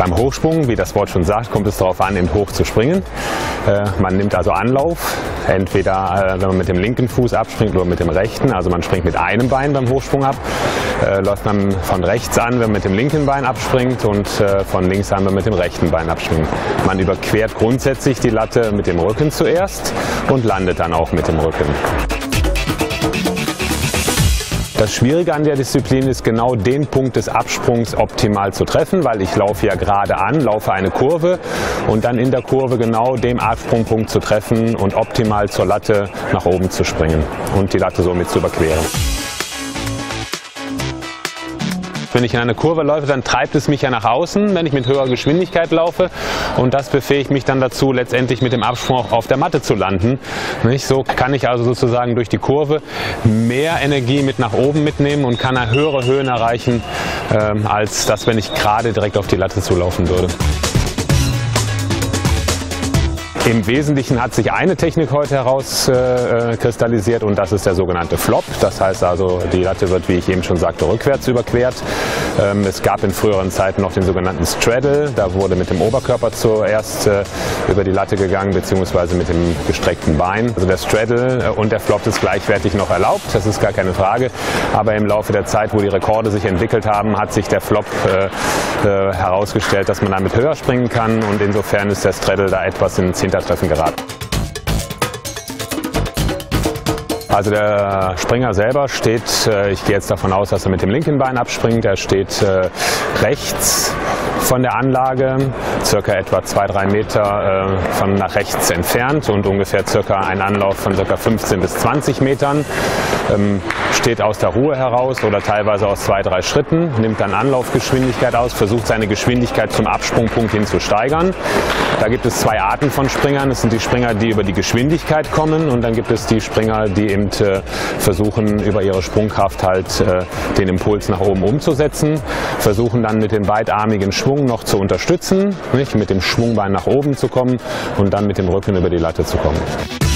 Beim Hochsprung, wie das Wort schon sagt, kommt es darauf an, eben hoch zu springen. Man nimmt also Anlauf, entweder wenn man mit dem linken Fuß abspringt oder mit dem rechten. Also man springt mit einem Bein beim Hochsprung ab, läuft man von rechts an, wenn man mit dem linken Bein abspringt, und von links an, wenn man mit dem rechten Bein abspringt. Man überquert grundsätzlich die Latte mit dem Rücken zuerst und landet dann auch mit dem Rücken. Das Schwierige an der Disziplin ist, genau den Punkt des Absprungs optimal zu treffen, weil ich laufe ja gerade an, laufe eine Kurve und dann in der Kurve genau den Absprungpunkt zu treffen und optimal zur Latte nach oben zu springen und die Latte somit zu überqueren. Wenn ich in eine Kurve laufe, dann treibt es mich ja nach außen, wenn ich mit höherer Geschwindigkeit laufe, und das befähigt mich dann dazu, letztendlich mit dem Absprung auch auf der Matte zu landen. So kann ich also sozusagen durch die Kurve mehr Energie mit nach oben mitnehmen und kann höhere Höhen erreichen, als das, wenn ich gerade direkt auf die Latte zulaufen würde. Im Wesentlichen hat sich eine Technik heute herauskristallisiert, und das ist der sogenannte Flop. Das heißt also, die Latte wird, wie ich eben schon sagte, rückwärts überquert. Es gab in früheren Zeiten noch den sogenannten Straddle. Da wurde mit dem Oberkörper zuerst über die Latte gegangen, beziehungsweise mit dem gestreckten Bein. Also der Straddle und der Flop ist gleichwertig noch erlaubt, das ist gar keine Frage. Aber im Laufe der Zeit, wo die Rekorde sich entwickelt haben, hat sich der Flop herausgestellt, dass man damit höher springen kann, und insofern ist der Straddle da etwas ins Hintertreffen geraten. Also der Springer selber steht, ich gehe jetzt davon aus, dass er mit dem linken Bein abspringt, er steht rechts von der Anlage, circa etwa 2-3 Meter von nach rechts entfernt und ungefähr circa ein Anlauf von circa 15 bis 20 Metern. Steht aus der Ruhe heraus oder teilweise aus 2-3 Schritten, nimmt dann Anlaufgeschwindigkeit aus, versucht seine Geschwindigkeit zum Absprungpunkt hin zu steigern. Da gibt es zwei Arten von Springern. Es sind die Springer, die über die Geschwindigkeit kommen, und dann gibt es die Springer, die eben versuchen, über ihre Sprungkraft halt den Impuls nach oben umzusetzen, versuchen dann mit dem beidarmigen Schwung noch zu unterstützen, nicht? Mit dem Schwungbein nach oben zu kommen und dann mit dem Rücken über die Latte zu kommen.